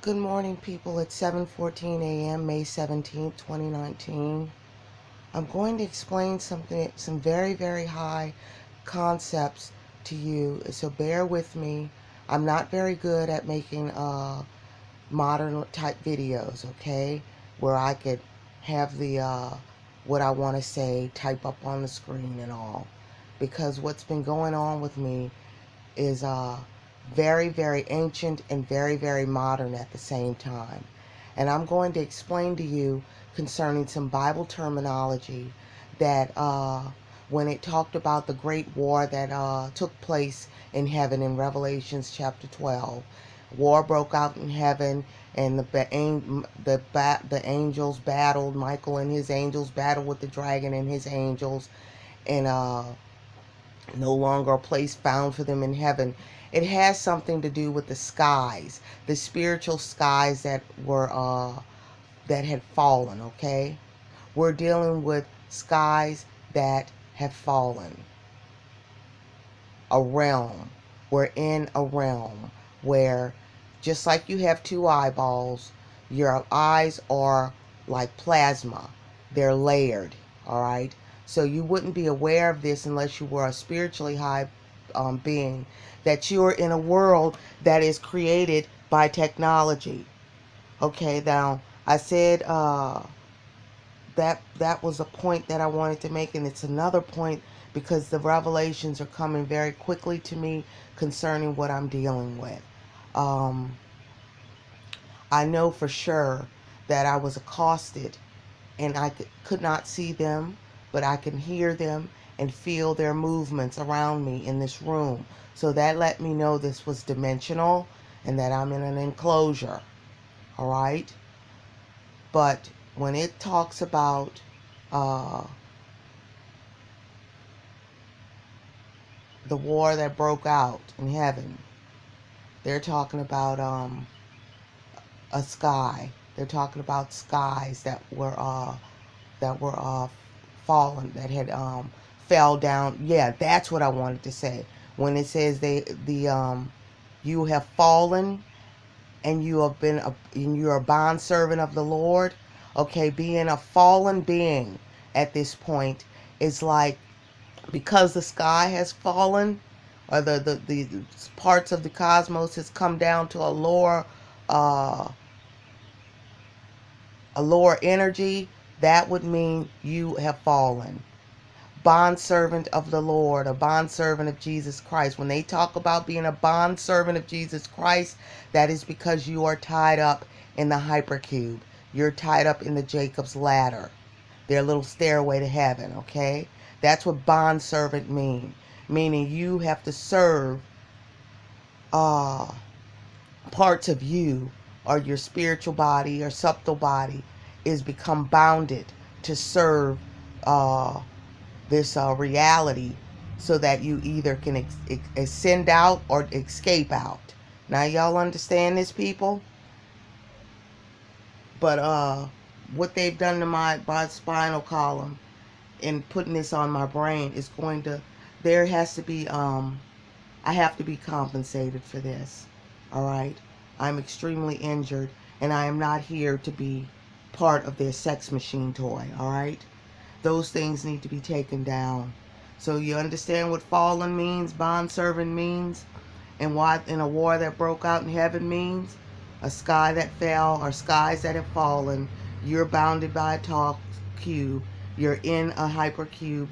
Good morning, people. It's 7:14 a.m., May 17th, 2019. I'm going to explain some very, very high concepts to you, so bear with me. I'm not very good at making modern type videos, okay, where I could have the what I want to say type up on the screen and all, because what's been going on with me is very, very ancient and very, very modern at the same time. And I'm going to explain to you concerning some Bible terminology that when it talked about the great war that took place in heaven in Revelations chapter 12. War broke out in heaven, and the angels battled. Michael and his angels battled with the dragon and his angels, and no longer a place found for them in heaven. It has something to do with the skies, the spiritual skies that had fallen. Okay, we're dealing with skies that have fallen. A realm. We're in a realm where, just like you have two eyeballs, your eyes are like plasma. They're layered. All right. So you wouldn't be aware of this unless you were a spiritually high being, that you're in a world that is created by technology. Okay, now I said that was a point that I wanted to make, and it's another point because the revelations are coming very quickly to me concerning what I'm dealing with. I know for sure that I was accosted, and I could not see them, but I can hear them and feel their movements around me in this room. So that let me know this was dimensional and that I'm in an enclosure. All right? But when it talks about the war that broke out in heaven, they're talking about a sky. They're talking about skies that were fallen, that had fell down. Yeah, that's what I wanted to say. When it says you have fallen and you have been and you're a bond servant of the Lord. Okay, being a fallen being at this point is like, because the sky has fallen, or the parts of the cosmos has come down to uh, a lower energy. That would mean you have fallen. Bondservant of the Lord, a bondservant of Jesus Christ. When they talk about being a bondservant of Jesus Christ, that is because you are tied up in the hypercube. You're tied up in the Jacob's ladder, their little stairway to heaven, okay? That's what bondservant means. Meaning you have to serve parts of you, or your spiritual body or subtle body is become bounded to serve this reality, so that you either can ascend out or escape out. Now y'all understand this, people? But what they've done to my spinal column and putting this on my brain is going to, there has to be I have to be compensated for this. All right, I'm extremely injured, and I am not here to be part of their sex machine toy. All right, those things need to be taken down. So you understand what fallen means, bondservant means, and what in a war that broke out in heaven means? A sky that fell, or skies that have fallen. You're bounded by a tall cube. You're in a hypercube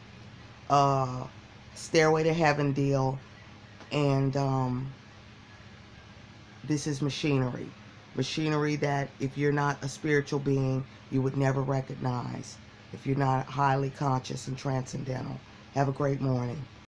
stairway to heaven deal, and this is machinery. Machinery that, if you're not a spiritual being, you would never recognize if you're not highly conscious and transcendental. Have a great morning.